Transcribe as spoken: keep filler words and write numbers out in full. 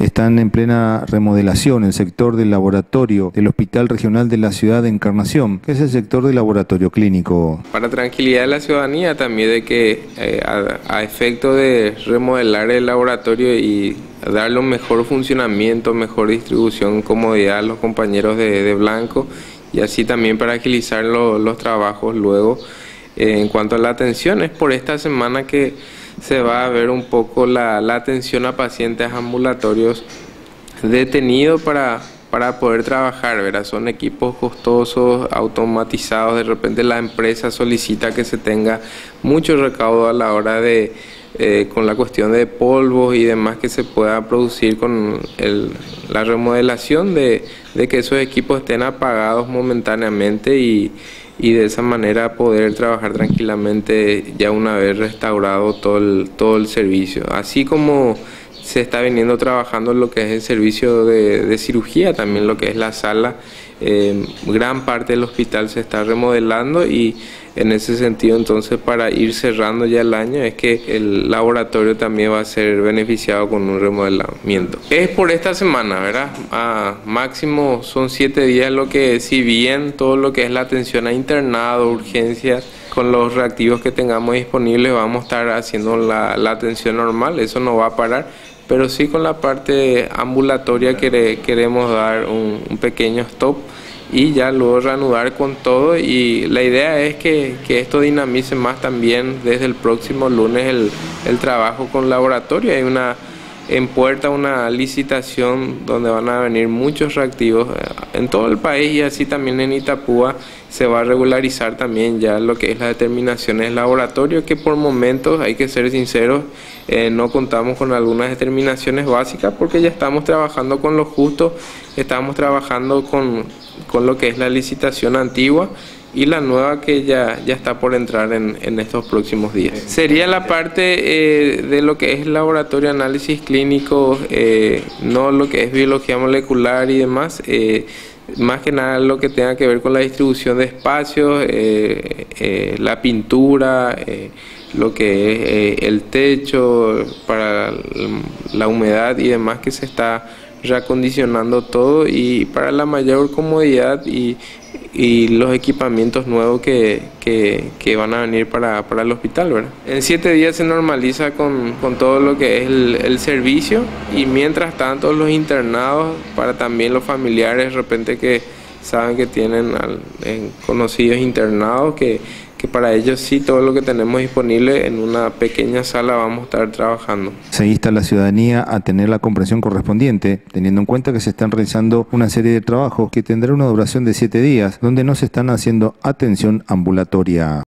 Están en plena remodelación el sector del laboratorio del Hospital Regional de la Ciudad de Encarnación, que es el sector del laboratorio clínico. Para tranquilidad de la ciudadanía también de que eh, a, a efecto de remodelar el laboratorio y darle un mejor funcionamiento, mejor distribución, comodidad a los compañeros de, de Blanco y así también para agilizar lo, los trabajos luego. Eh, en cuanto a la atención, es por esta semana que se va a ver un poco la, la atención a pacientes ambulatorios detenidos para, para poder trabajar, ¿verdad? Son equipos costosos, automatizados, de repente la empresa solicita que se tenga mucho recaudo a la hora de, eh, con la cuestión de polvos y demás que se pueda producir con el, la remodelación de, de que esos equipos estén apagados momentáneamente y y de esa manera poder trabajar tranquilamente ya una vez restaurado todo el, todo el servicio. Así como se está viniendo trabajando lo que es el servicio de, de cirugía, también lo que es la sala, eh, gran parte del hospital se está remodelando y en ese sentido entonces para ir cerrando ya el año es que el laboratorio también va a ser beneficiado con un remodelamiento. Es por esta semana, ¿verdad? A máximo son siete días lo que, si bien todo lo que es la atención a internado, urgencias, con los reactivos que tengamos disponibles vamos a estar haciendo la, la atención normal, eso no va a parar, pero sí con la parte ambulatoria quere, queremos dar un, un pequeño stop y ya luego reanudar con todo y la idea es que, que esto dinamice más también desde el próximo lunes el, el trabajo con laboratorio. Hay una en puerta una licitación donde van a venir muchos reactivos en todo el país y así también en Itapúa se va a regularizar también ya lo que es las determinaciones del laboratorio, que por momentos, hay que ser sinceros, eh, no contamos con algunas determinaciones básicas porque ya estamos trabajando con lo justo, estamos trabajando con, con lo que es la licitación antigua y la nueva que ya, ya está por entrar en, en estos próximos días. Sería la parte eh, de lo que es laboratorio de análisis clínico, eh, no lo que es biología molecular y demás, eh, más que nada lo que tenga que ver con la distribución de espacios, eh, eh, la pintura, eh, lo que es eh, el techo para la humedad y demás que se está reacondicionando todo y para la mayor comodidad y, y los equipamientos nuevos que, que, que van a venir para, para el hospital, ¿verdad? En siete días se normaliza con, con todo lo que es el, el servicio y mientras tanto los internados, para también los familiares de repente que saben que tienen al, en conocidos internados, que, que para ellos sí todo lo que tenemos disponible en una pequeña sala vamos a estar trabajando. Se insta a la ciudadanía a tener la comprensión correspondiente, teniendo en cuenta que se están realizando una serie de trabajos que tendrá una duración de siete días, donde no se están haciendo atención ambulatoria.